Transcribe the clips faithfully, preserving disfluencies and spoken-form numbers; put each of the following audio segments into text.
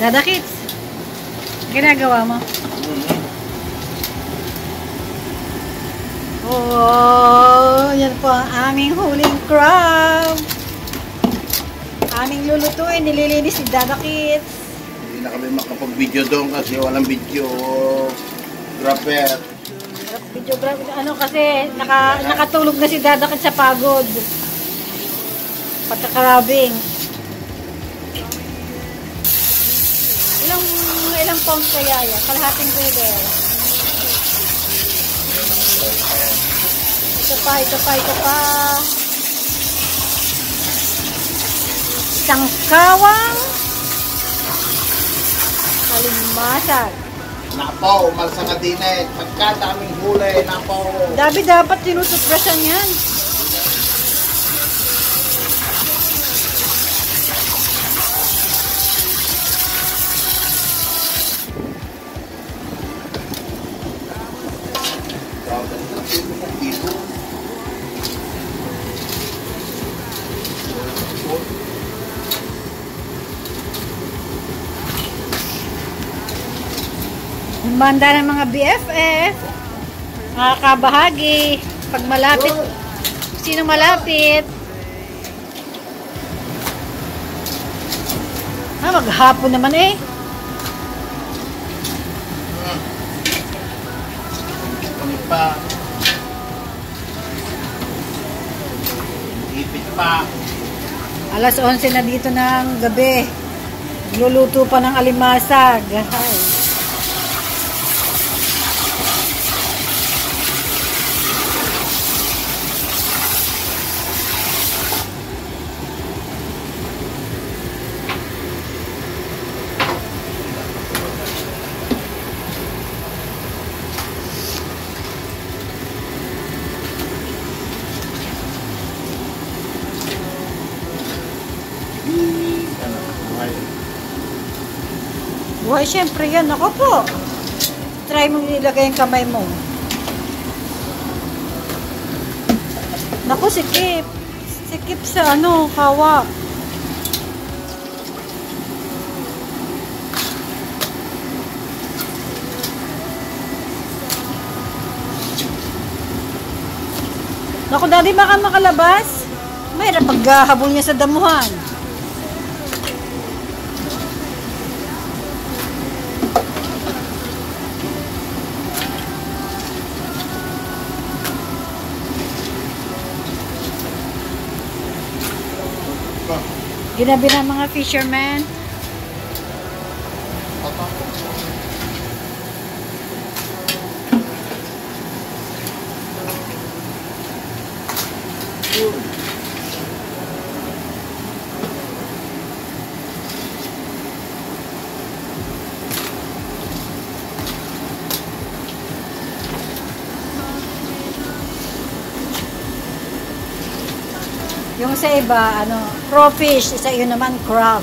Dada Kids, ginagawa mo? Oh, yan po ang aming huling crab. Aming lulutuin, nililinis si Dada Kids. Hindi na kami makapag-video doon kasi walang video grapher. Video grapher, ano kasi naka, nakatulog na si Dada Kids sa pagod. Pagkakarabing. Ilang ilang pounds kaya yan? Kalahating cooler. Ito pa, ito pa, ito pa. Isang kawang alimasag. Napaw, malsa ka din eh. Pagkadaming huli, napaw. Dabi dapat tinutuprasan yan. Banda ng mga B F F, mga kabahagi, pag malapit, sino malapit? Ah, maghapon naman eh. Kami pa. Ipit pa. Alas onse na dito ng gabi. Luluto pa ng alimasag. Ay. Buhay, syempre yan. Ako po. Try mong ilagay yung kamay mo. Naku, sikip. Sikip sa ano, kawa. Naku, daddy, baka makalabas. Mayroon paghahabol niya sa damuhan. Ginabi ng mga fishermen. Yung sa iba, ano, crawfish. Isa yun naman, crab.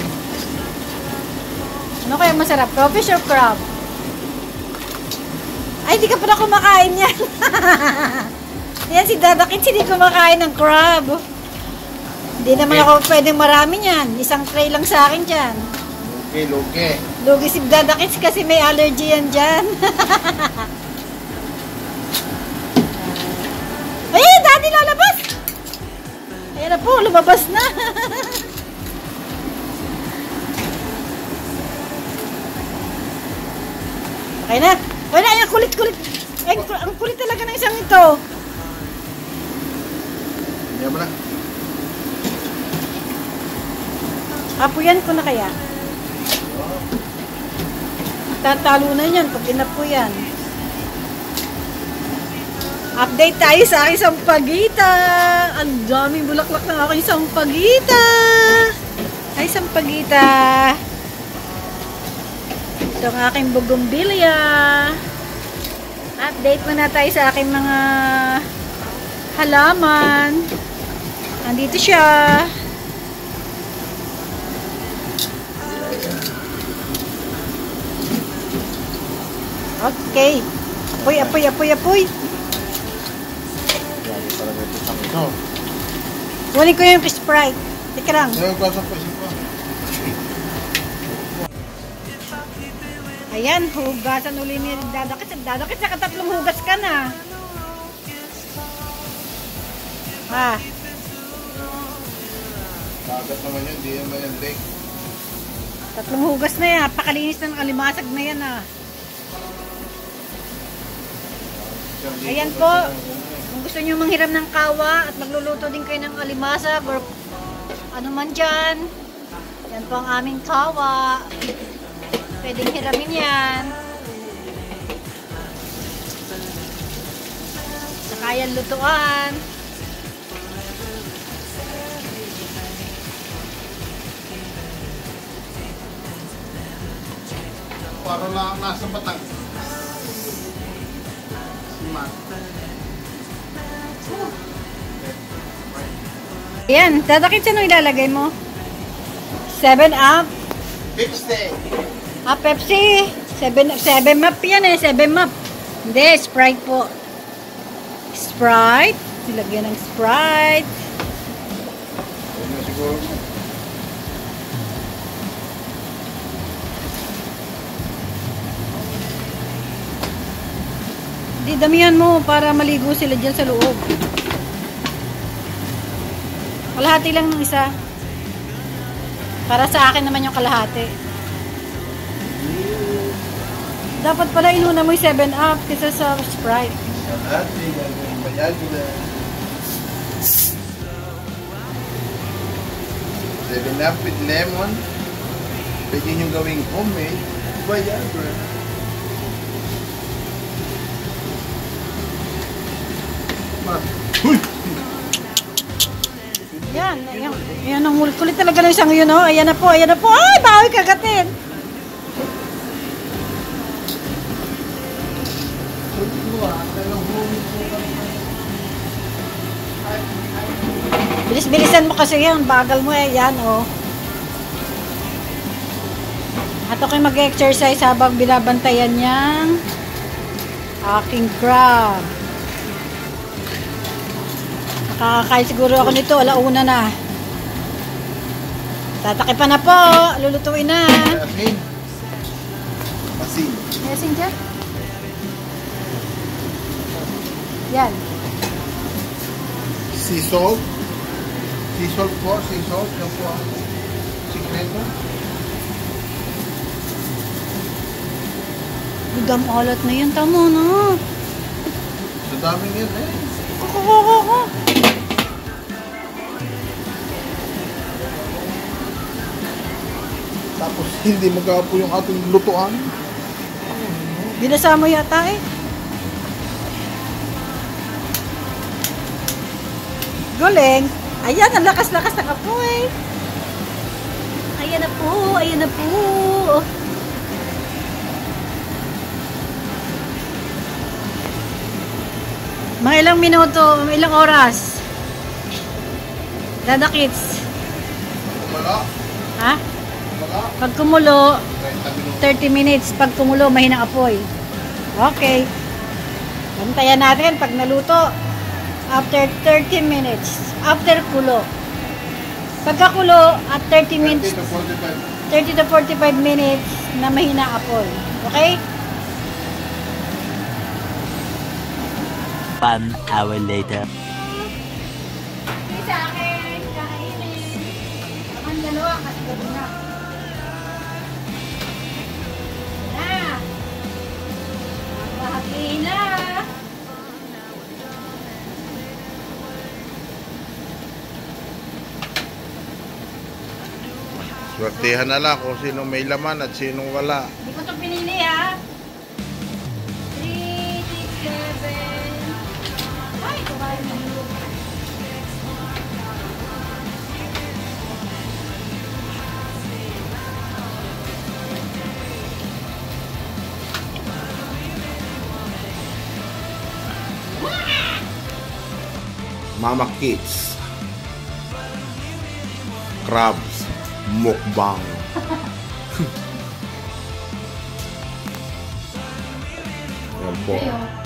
Ano kaya masarap? Crawfish or crab? Ay, di ka pa na kumakain yan. Yan, si Dada Kids, hindi kumakain ng crab. Hindi naman ako pwedeng marami yan. Isang tray lang sa akin dyan. Lugi, lugi. Lugi si Dada Kids kasi may allergy yan dyan. Ay, Daddy, lalabas! Ayan na po, lumabas na. Okay na. Okay na, ang kulit-kulit. Ay, ang kulit talaga ng isang ito. Ayan mo na. Apuyan ko na kaya. Tatalo na yan pag inapo yan. Update tayo sa aking sampagita. Ang daming bulaklak ng aking sampagita. Ay, sampagita. Ito ang aking bougainvillea. Update muna tayo sa aking mga halaman. Nandito siya. Okay. Apoy, apoy, apoy, apoy. Kunin ko yung Sprite. Teka lang. Ayan, hugasan uli ni Dadakit. Dadakit, saka tatlong hugas ka na. Ha? Kagat naman yun, di naman yung leg. Tatlong hugas na yan. Pakalinis na ng alimasag na yan ah. Ayan po. Kung gusto nyo manghiram ng kawa at magluluto din kayo ng alimasag or ano man dyan, yan po ang aming kawa. Pwedeng hiramin yan. Saka yan lutuan. Para lang nasa batang. Simat. Ayan, Dadakit, sino ilalagay mo? seven up. Pepsi. Ah, Pepsi. seven up yan eh, seven up. Hindi, Sprite po. Sprite. Nilagyan ng Sprite. Huwag na siguro mo. Di damihan mo para maligo sila dyan sa loob. Kalahati lang ng isa. Para sa akin naman yung kalahati. Dapat pala inuna mo yung seven up kaysa sa Sprite. Kalahati, gagawin bayagi na. seven up with lemon. Pwede nyo gawing homemade. Viagra. Huy! Yan, yan, yan ang kulit talaga ng isang yun, oh. Ayan na po, ayan na po. Ay, bawi kagatin. Bilis-bilisan mo kasi yan, bagal mo eh, yan, oh. At ako'y mag-exercise habang binabantayan niyang aking crab. Nakakain siguro ako nito, alauna na. Tataki pa na po, lulutuin na. Asin. Asin. May asin dyan? Yan. Sea salt. Sea salt po, sea salt. Yan po ang sikreto. Gudam alat na yun, tamo na. Sa daming yan eh. Kukukukuku. Tapos hindi magapo yung ating lutuan. Binasa mo yata eh. Galing. Ayan, ang lakas-lakas ng apoy. Ayan na po, ayan na po. Mga ilang minuto, mga ilang oras. Dadakits. Wala. Ha? Wala. Pag kumulo, thirty minutes. thirty minutes. Pag kumulo, mahinang apoy. Okay. Bantayan natin pag naluto. After thirty minutes. After kulo. Pagkakulo, at thirty minutes, thirty to forty-five. thirty to forty-five minutes na mahina apoy. Okay? One hour later. Sa akin, kakainin. Ang dalawa, kasi gabi na. Na. Mahatiin na. Swertihan na lang kung sinong may laman at sinong wala. Hindi ko ito pinili ha. three, six, seven. Ay, kumain na yun. Mama Kids. Crabs. Mukbang. Yan po.